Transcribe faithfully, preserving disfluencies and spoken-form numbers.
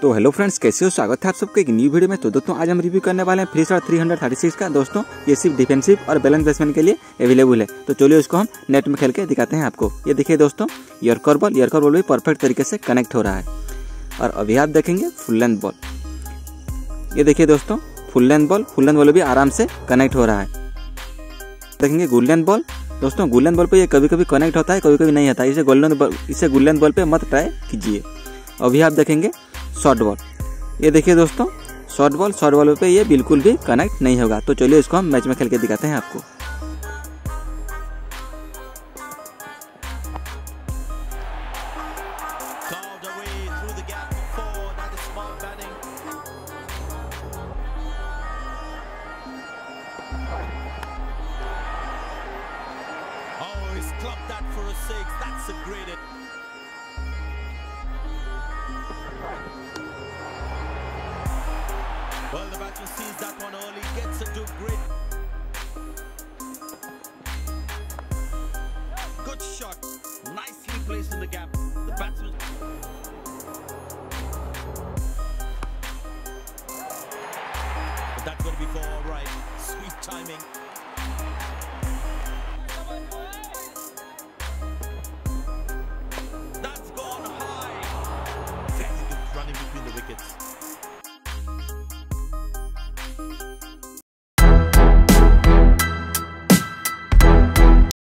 तो hello friends, कैसे हो? स्वागत है आप सबके एक न्यू वीडियो में। तो दोस्तों आज हम रिव्यू करने वाले हैं free star three thirty six का। दोस्तों ये सिर्फ डिफेंसिव और बैलेंस बेसमेंट के लिए अवेलेबल है। तो चलिए उसको हम नेट में खेल के दिखाते हैं आपको। ये देखिए दोस्तों, यॉर्कर बॉल यॉर्कर बॉल भी परफेक्ट तरीके से कनेक्ट हो रहा है। और अभी आप देखेंगे फुल लेंथ बॉल। ये देखिए दोस्तों, full length ball full length ball भी आराम से कनेक्ट हो रहा है। देखेंगे गुड लेंथ बॉल। दोस्तों गुड लेंथ बॉल पे ये कभी कभी कनेक्ट होता है, कभी कभी नहीं होता है। इसे गुड लेंथ बॉल इसे गुड लेंथ बॉल पे मत ट्राई कीजिए। अभी आप देखेंगे शॉर्ट बॉल। ये देखिए दोस्तों, शॉर्ट बॉल शॉर्ट बॉल पे ये बिल्कुल भी कनेक्ट नहीं होगा। तो चलिए इसको हम मैच में खेल के दिखाते हैं आपको। Well, the batsman sees that one early, gets it to grid. Good shot, nicely placed in the gap. The batsman. But that's going to be for all right. Sweet timing.